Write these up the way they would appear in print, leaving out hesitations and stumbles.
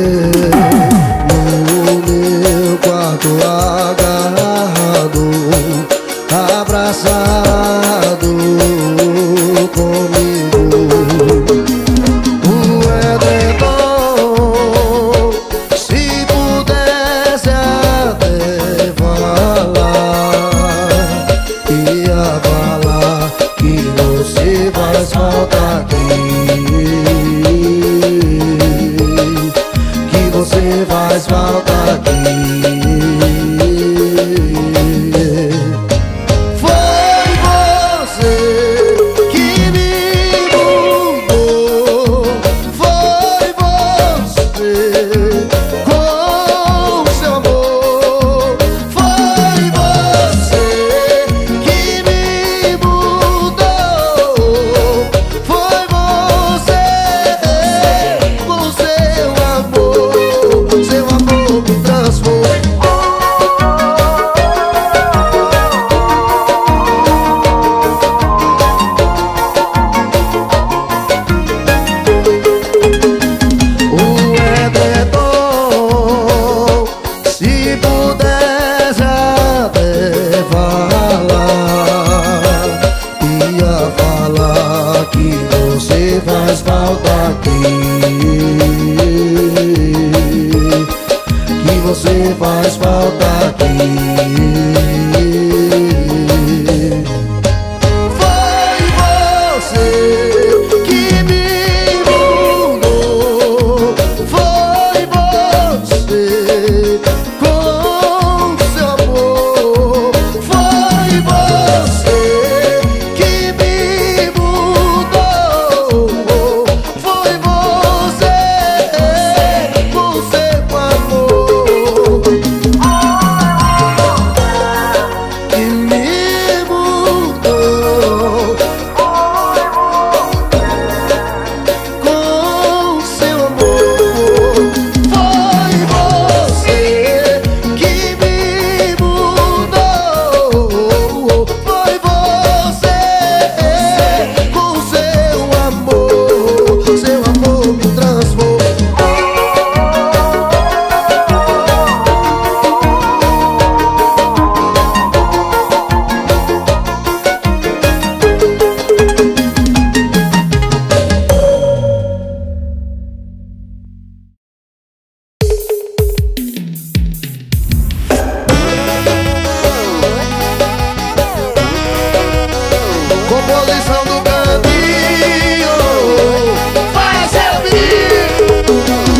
no meu quarto agarrado, abraçado comigo. O edredom, se pudesse até falar, ia falar que você faz falta aqui, que você faz falta aqui. Foi você que me mudou, foi você com seu amor, foi você que me mudou, foi você com seu amor me transformou. O edredom, se pudesse até falar, ia falar que você faz falta aqui, que você faz falta aqui. Foi você que me mudou, foi você com seu amor, foi você que me mudou, foi você com seu amor que me mudou, com seu amor. Foi você que me mudou, foi você com seu amor me transformou. Composição do Caminho, faz seu vídeo.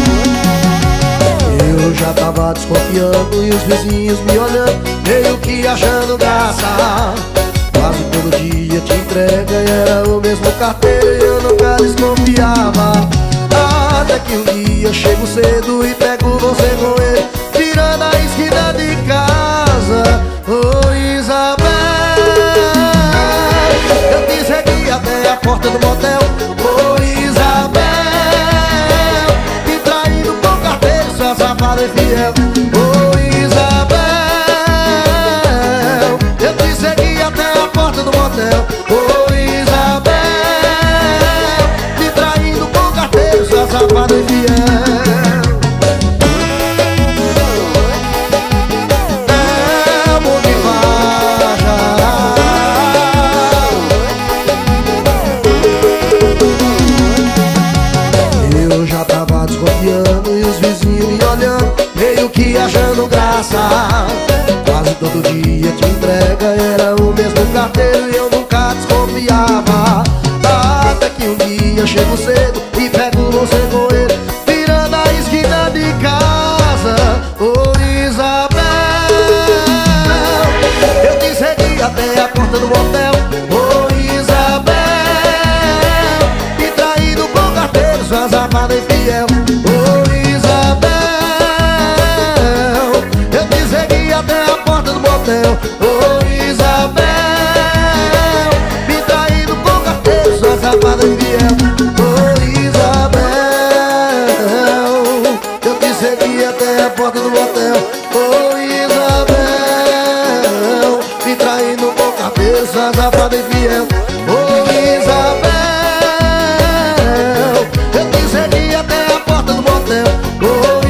Eu já tava desconfiando e os vizinhos me olhando, meio que achando graça. Quase todo dia te entrega e era o mesmo carteiro e eu nunca desconfiava. Até que um dia eu chego cedo e pego você com ele, virando a esquina de casa. Ô Isabel, eu te segui até a porta do motel. Ô Isabel, me traindo com carteiro, sua safada e fiel. Ô Isabel, eu te segui até a porta do motel. Ô Isabel, me traindo com carteiro, sua safada e fiel. Eu já tava desconfiando e os vizinhos me olhando, meio que achando graça. Quase todo dia te entrega, era o mesmo carteiro e eu nunca desconfiava. Até que um dia eu chego cedo e pego você com ele, virando a esquina de casa. Ô Isabel, eu te segui até a porta do motel. Ô Isabel, me traído com carteiro, sua safada e fiel. Ô Isabel, eu te segui até a porta do motel. Ô Isabel, me traído com carteiro, sua safada e fiel. Ô Isabel, eu te segui até a porta do motel. Ô Isabel, me traindo com carteiro, sua safada e fiel. Ô Isabel, eu te segui até a porta do motel. Ô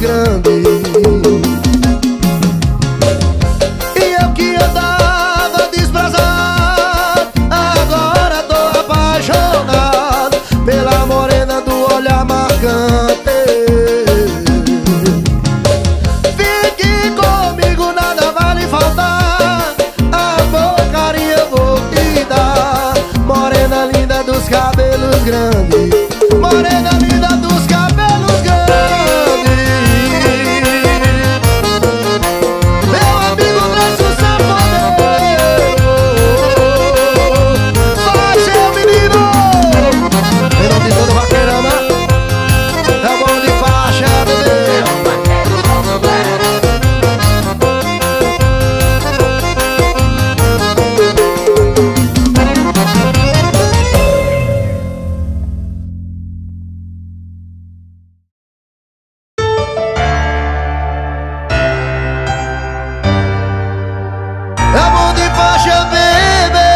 grandes. E eu que andava desprezado, agora tô apaixonado pela morena do olhar marcante. Fique comigo, nada vai lhe faltar, amor, carinho eu vou te dar. Morena linda dos cabelos grandes, morena linda dos cabelos grandes. Meu amigo Grécio Sanfoneiro, vai seu menino. Verão de todo vaqueirama, é bom de faixa, bebê. É bom de faixa, bebê.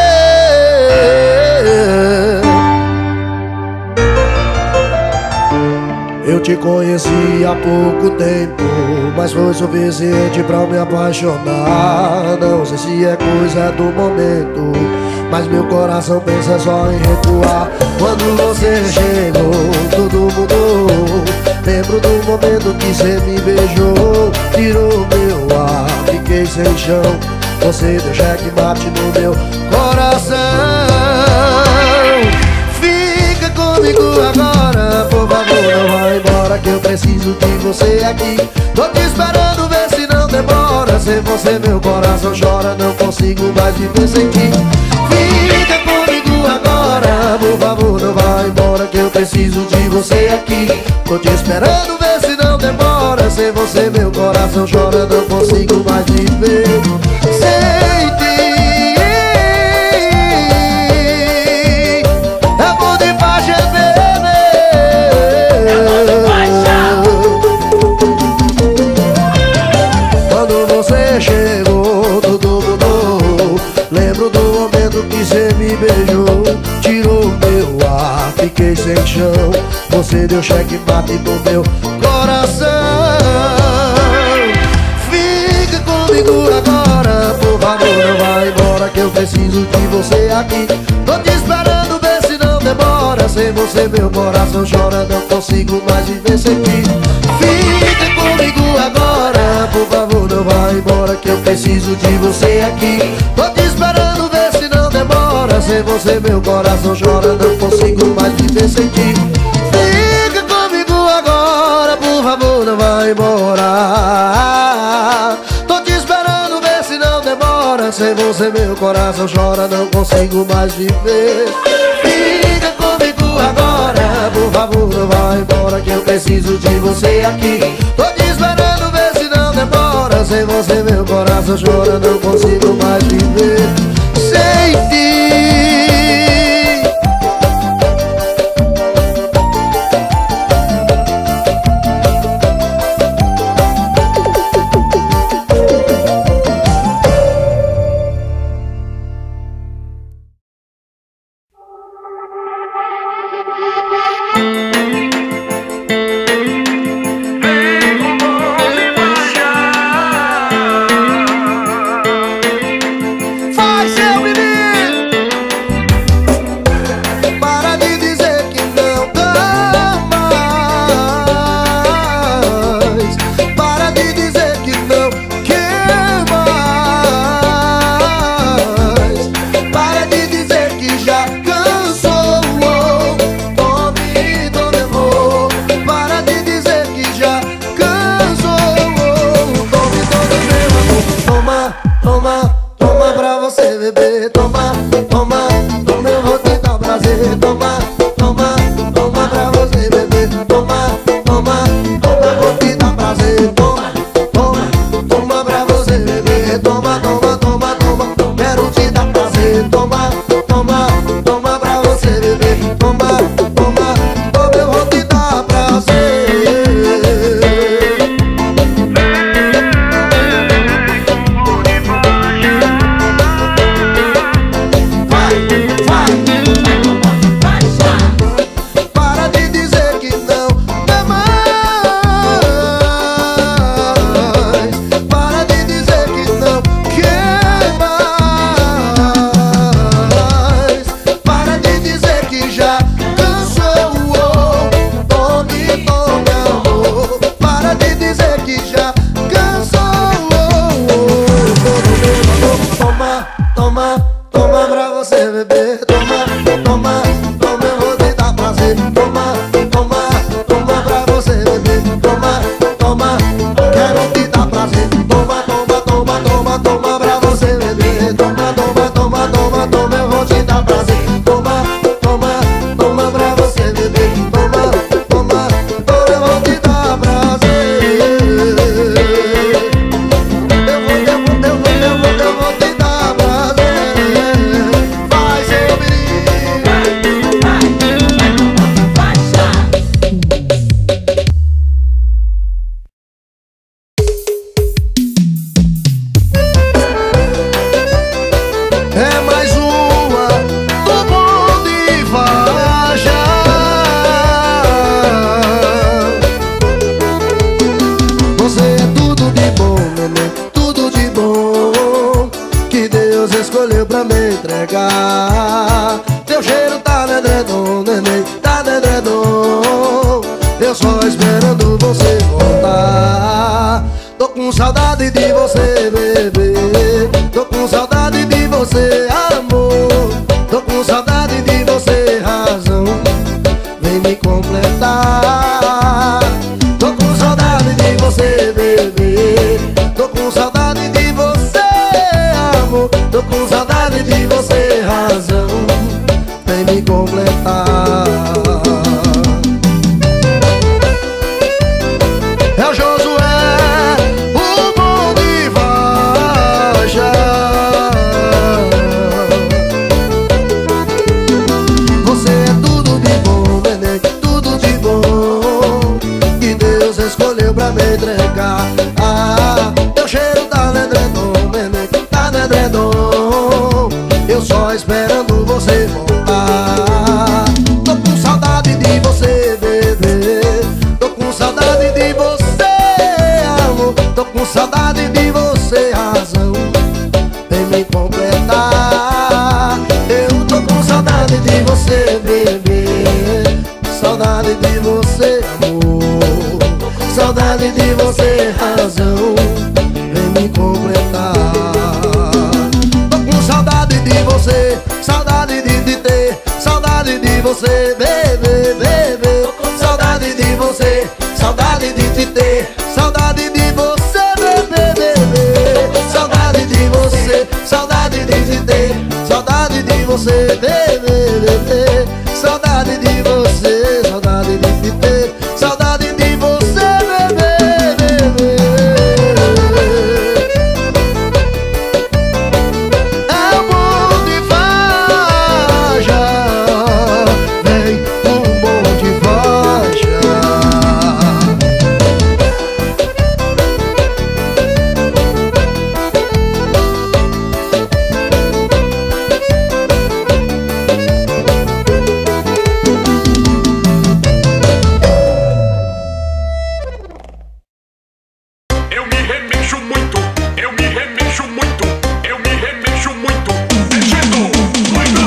Eu te conheci há pouco tempo, mas foi suficiente pra me apaixonar. Não sei se é coisa do momento, mas meu coração pensa só em recuar. Quando você chegou, tudo mudou. Lembro do momento que você me beijou, tirou meu ar, fiquei sem chão. Você deu checkmate no meu coração. Fica comigo agora, por favor, não vai embora, que eu preciso de você aqui. Tô te esperando, vê se não demora. Sem você meu coração chora, não consigo mais viver sem ti. Fica comigo agora, por favor, não vai embora, que eu preciso de você aqui. Tô te esperando, vê se não demora. Sem você meu coração chora, não consigo mais viver sem ti. É bom de faixa, bebê. Quando você chegou, tudo mudou. Lembro do momento que você me beijou, tirou meu ar, fiquei sem chão. Você deu checkmate no meu coração. Fica comigo agora, por favor, não vai embora, que eu preciso de você aqui. Tô te esperando, vê se não demora. Sem você meu coração chora, não consigo mais viver sem ti. Fica comigo agora, por favor, não vai embora, que eu preciso de você aqui. Tô te esperando, vê se não demora. Sem você meu coração chora, não consigo mais viver sem ti. Fica comigo agora, por favor, não vai embora. Tô te esperando, vê se não demora. Sem você meu coração chora, não consigo mais viver. Fica comigo agora, por favor, não vai embora, que eu preciso de você aqui. Tô te esperando, vê se não demora. Sem você meu coração chora, não consigo mais viver sem ti. entregar. Teu cheiro tá no edredom, neném, tá no edredom. Eu só esperando você voltar. Tô com saudade de você, bebê. Tô com saudade de você, amor. Tô com saudade de você, razão. Vem me completar. Tô com saudade de você, bebê. Tô com saudade de você, amor. Tô com saudade de você, razão. Vem me completar. É o Josué, o bom de Varja. Você é tudo de bom, neném, tudo de bom, que Deus escolheu pra me entregar. Ah, teu cheiro tá no edredom, neném, tá no edredom. Eu só esperando você voltar. Tô com saudade de você, bebê. Tô com saudade de você, amor. Tô com saudade de você, razão. Vem me completar. Eu tô com saudade de você, bebê. Saudade de você, amor. Saudade de você, razão. Vem me completar. Tô com saudade de você, saudade de te ter. Saudade de você, bebê, bebê. Tô com saudade de você, saudade de te ter. Saudade de você, bebê, bebê. Saudade de você, saudade de te ter. Saudade de você, bebê, bebê. Saudade de você, saudade de te ter. Saudade de você, bebê, bebê. É o bom de Varja. Vem o bom de Varja. Eu me remexo muito, eu me remexo muito, eu me remexo muito, mexendo muito.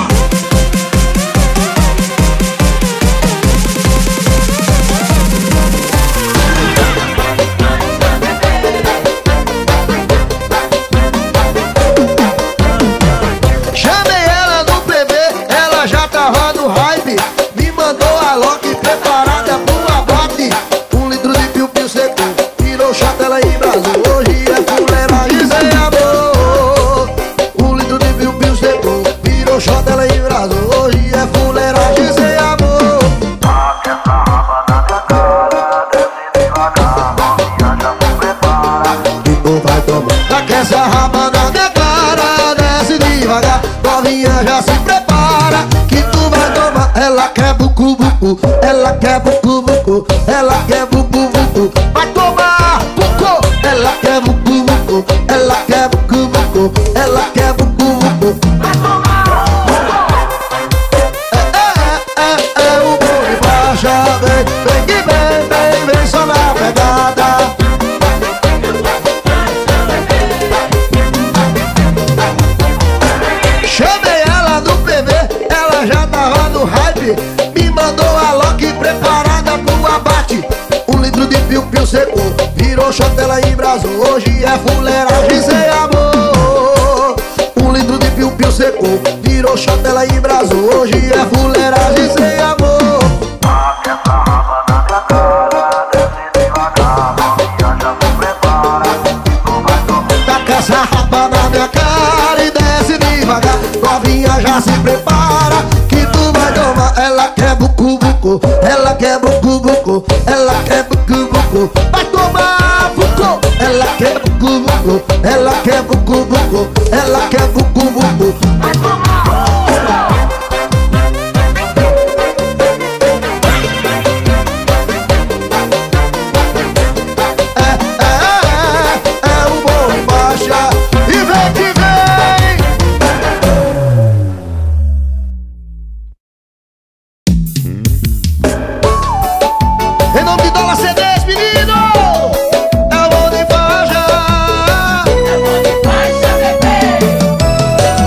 Chamei ela no PV, ela já tava no hype. Me mandou a Loki preparada pro abate. 1 litro de piu-piu seco, virou chata, ela embrasou. Hoje é fuleiragem sem amor. 1 litro de piu-piu seco, virou chata, ela embrasou. Hoje é fuleiragem sem amor. E tu vai tomar. Taca essa raba na minha cara, desce devagar. Novinha já se prepara, que tu vai tomar. Ela quer bucu bucu, ela quer bucu bucu, ela quer bucu bucu. Vai tomar bucu. Ela quer bucu bucu, ela quer bucu bucu, ela quer bucu bucu. Vai tomar bucu. É o bom de Varja. Vem, vem que vem, vem, vem só na pegada. Chamei ela no PV, ela já tava no hype. Me mandou a Loki preparada pro abate. 1 litro de piu-piu seco, virou shot, ela embrasou. Hoje é fuleiragem sem amor. 1 litro de piu-piu seco, virou shot, ela embrasou. Hoje é fuleiragem sem amor. Taca essa rapa na minha cara e desce devagar. Novinha já se prepara, que tu vai tomar. Ela quer bucu bucu, ela quer bucu bucu, ela quer bucu bucu. Vai tomar bucu. Ela quer bucu bucu, ela quer bucu bucu, ela quer bucu bucu. Vai tomar. É o bom de Varja. E vem que vem. Em nome de Dólar CDs, menino. É o bom de Varja. É o bom de Varja, bebê.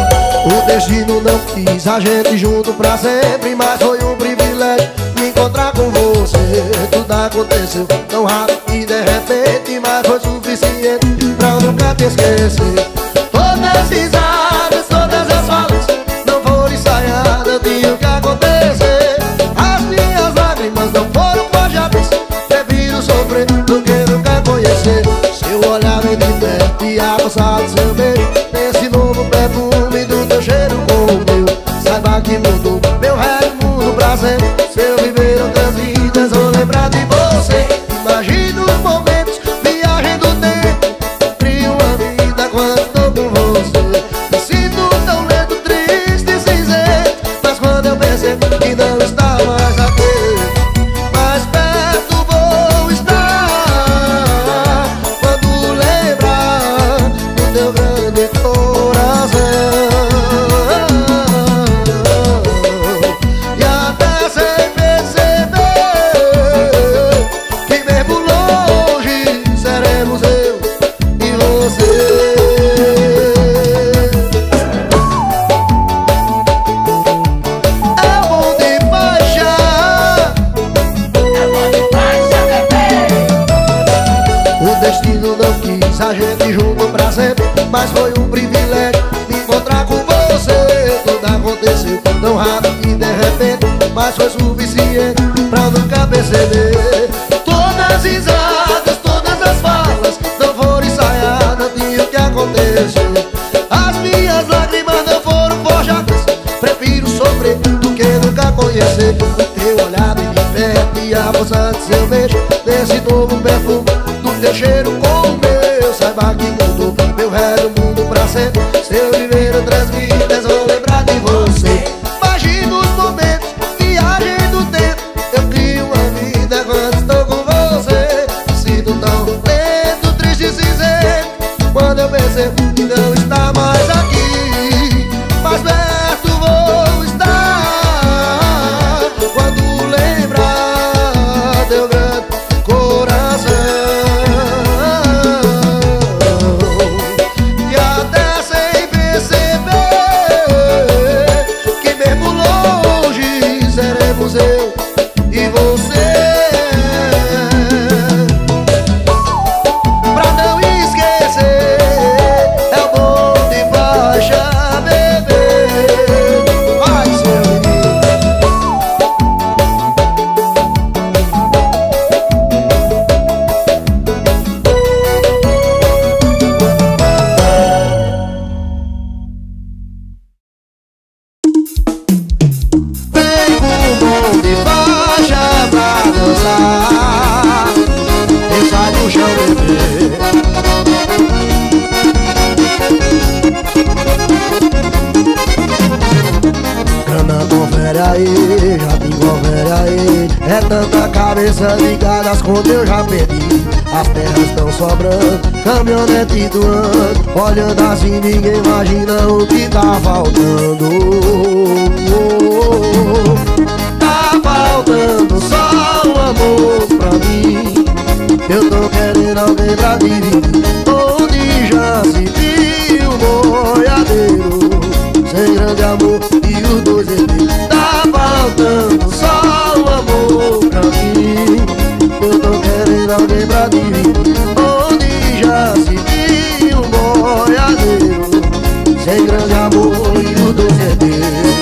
não quis a gente junto pra sempre, mas foi um privilégio me encontrar com você. Tudo aconteceu tão rápido e de repente, mas foi suficiente pra eu nunca te esquecer. Todas as risadas, todas as falas não foram ensaiadas, tinha que acontecer. As minhas lágrimas não foram forjadas, prefiro sofrer do que nunca conhecer. Seu olhar vem de perto e a moça do seu beijo, esse novo perfume do teu cheiro com o meu. Saiba que mudou meu resto mundo pra sempre. Se eu viver outras vidas, vou lembrar de você. Imagino os momentos, viagem do tempo, crio uma vida quando estou com você. Me sinto tão lento, triste e cinzento, mas quando eu percebo que não está mais aqui, mais perto vou estar. Quando lembrar do teu grande coração, e até sem perceber que mesmo longe seremos eu e você. É bom de faixa, o destino não quis a gente junto pra sempre, mas foi um privilégio me encontrar com você. Tudo aconteceu tão rápido e de repente, mas foi suficiente pra eu nunca perceber. Todas as risadas, todas as falas não foram ensaiadas, tinha o que acontecer. As minhas lágrimas não foram forjadas, prefiro sofrer do que nunca conhecer. O teu olhar bem de perto e a moça de seu beijo, desse novo perfume do teu cheiro com o meu. Saiba que mudou meu resto mundo pra sempre. Se eu viver outras vidas, vou lembrar de você. Imagino os momentos, viagem do tempo, eu crio uma vida quando estou com você. Me sinto tão lento, triste e cinzento, quando eu percebo que não está mais aqui, mais perto vou estar. Quando lembrar teu grande coração, e até sem perceber que mesmo longe seremos eu e você. Pra não esquecer, é o bom de faixa, bebê. Vai, seu menino. Vem com o bom de faixa pra dançar, e sai do chão, bebê. Cana, confere aí, já te confere aí. É tanta cabeça ligada, as contas eu já perdi. As terras estão sobrando, caminhonete doando. Olhando assim ninguém imagina o que tá faltando. Tá faltando só um amor pra mim. Eu tô querendo alguém pra dividir, onde já se viu um boiadeiro sem grande amor e os dois herdeiros. Tá faltando só um amor pra mim. Eu tô querendo alguém pra dividir, onde já se viu um boiadeiro sem grande amor e os dois herdeiros.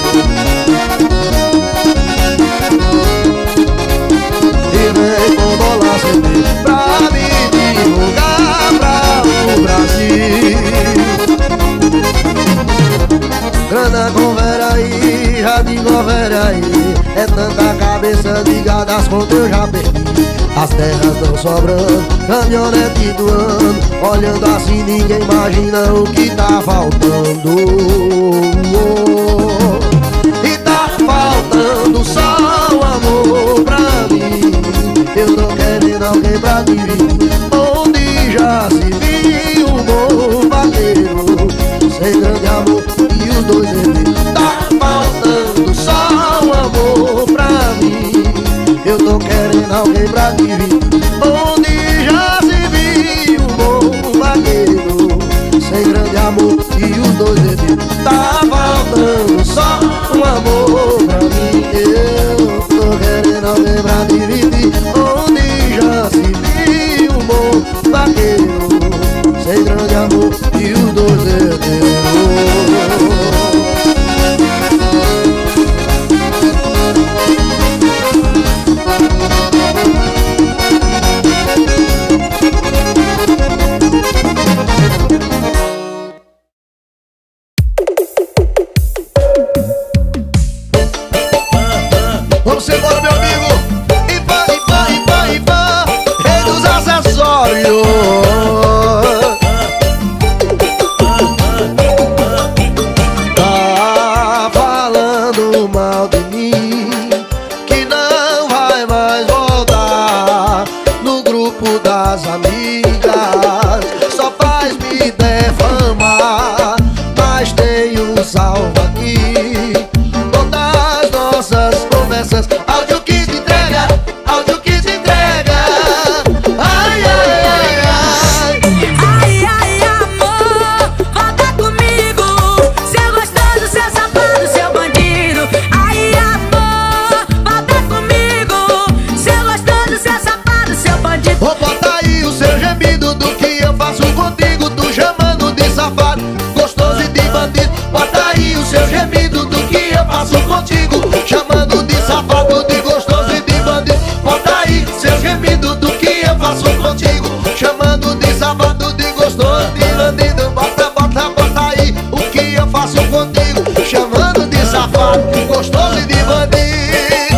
E vem com bola CD pra me divulgar pra o Brasil. Grana, confere aí, já te confere aí. É tanta cabeça ligada, as contas eu já perdi. As terras estão sobrando, caminhonete doando. Olhando assim ninguém imagina o que tá faltando. E tá faltando só um amor pra mim. Eu tô querendo alguém pra dividir, onde já se viu um bom vaqueiro sem grande amor e os dois herdeiros. Tá faltando só um amor pra mim. Eu tô querendo alguém pra dividir, onde já se viu um bom vaqueiro sem grande amor e os dois herdeiros. Tá faltando só você, bora, meu amigo. Ipa, rei dos acessórios. Tá falando mal de mim, que não vai mais voltar no grupo das amigas, só faz me defamar. Mas tenho salvo aqui todas nossas conversas. Áudio que se entrega, áudio que se entrega. Ai, ai, ai, ai. Ai, ai, amor, volta comigo, seu gostoso, seu safado, seu bandido. Ai, amor, volta comigo, seu gostoso, seu safado, seu bandido. Vou botar aí o seu gemido do que eu faço contigo, tu chamando de safado, gostoso e de bandido. Bota aí o seu gemido do que eu faço contigo, chamando de safado, de gostoso e de bandido. Bota aí seu gemido do que eu faço contigo, chamando de safado, de gostoso e de bandido. Bota aí o que eu faço contigo, chamando de safado, gostoso e de bandido.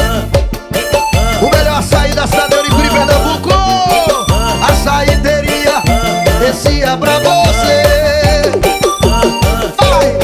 O melhor açaí da cidade de Ouro, Pernambuco. Açaí teria, esse é pra você. Vai!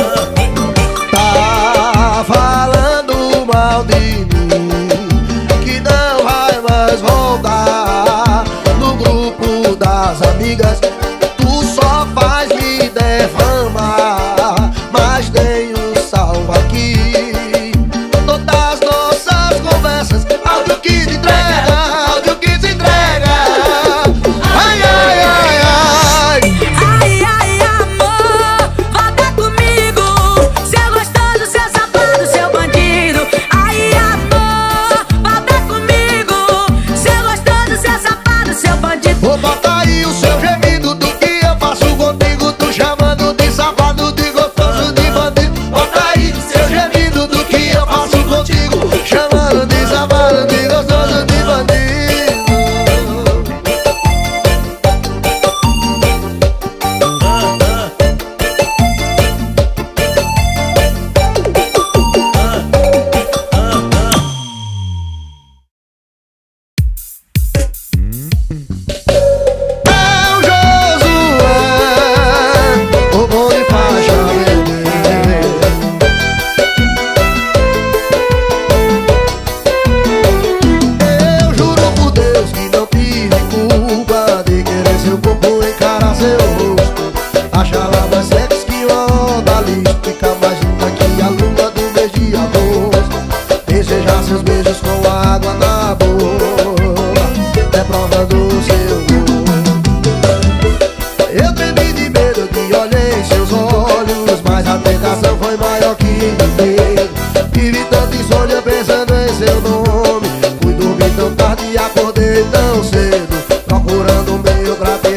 Tá falando mal de mim, que não vai mais voltar no grupo das amigas. Tu só faz me defamar, mas tenho salvo aqui todas nossas conversas. Áudio que se entrega, áudio que se entrega. Ai, ai, ai, ai. Ai, ai, amor, volta comigo, seu gostoso, seu safado, seu bandido. Ai, amor, volta comigo, seu gostoso, seu safado, seu bandido. Vou botar aí o seu gemido do que eu faço contigo, tu chamando de safado, de gostoso, de bandido. Bota aí seu gemido do que eu faço contigo, chamando de safado, de gostoso, de bandido. É o Josué, o bom de faixa vermelha. Eu juro por Deus que não tive culpa de querer seu corpo, encarar seu rosto, achar lá mais sexy que uma onda lixo, ficar mais linda que a lua do mês de agosto, desejar seus beijos com água na boca, é prova do seu gosto. Eu tremi de medo que olhei em seus olhos, mas a tentação foi maior que inteiro. Tive tanta insônia pensando em seu nome, fui dormir tão tarde e acordei tão cedo, procurando um meio pra te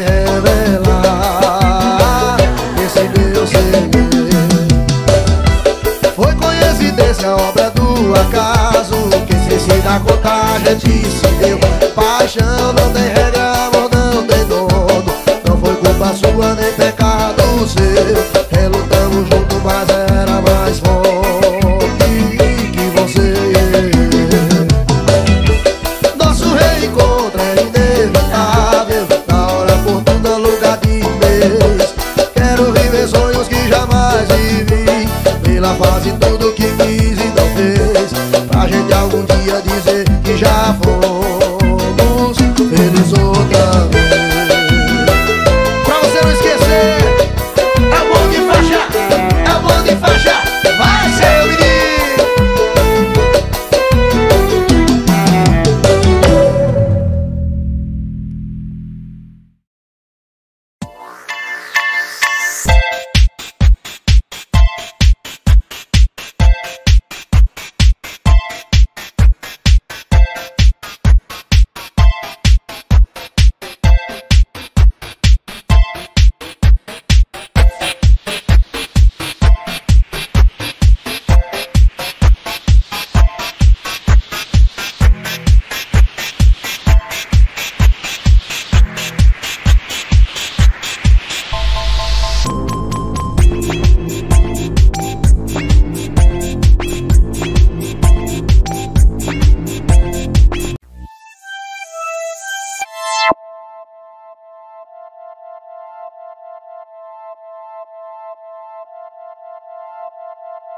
revelar esse meu segredo. Foi coincidência, obra do acaso, que sem se dar conta a gente se deu. Paixão não tem regra, amor não tem dono, não foi culpa sua nem pecado seu. Relutamos juntos, mas era mais forte que você. Nosso reencontro é inevitável, na hora oportuna, lugar de vez. Quero viver sonhos que jamais vivi, pela fase tudo que quis e não fez, pra gente algum dia dizer que já fomos felizes outra vez. Pra você não esquecer, é o bom de faixa, é o bom de faixa. Vai, seu menino.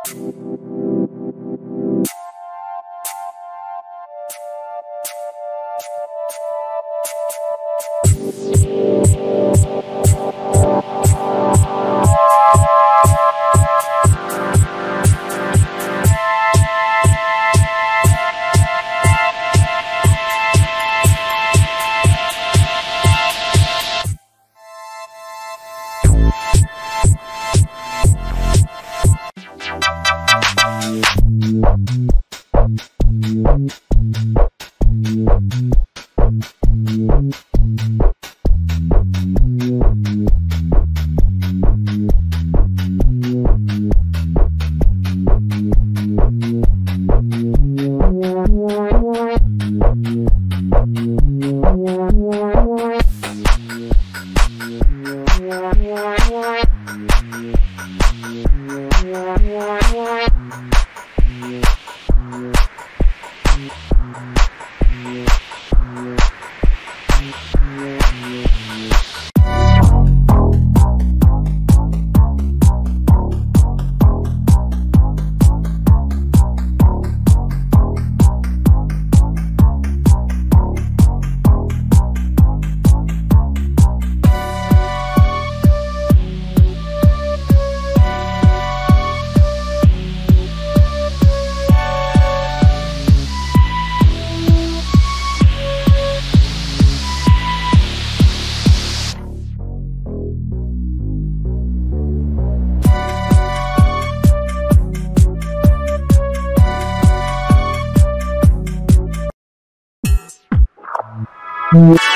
Yeah.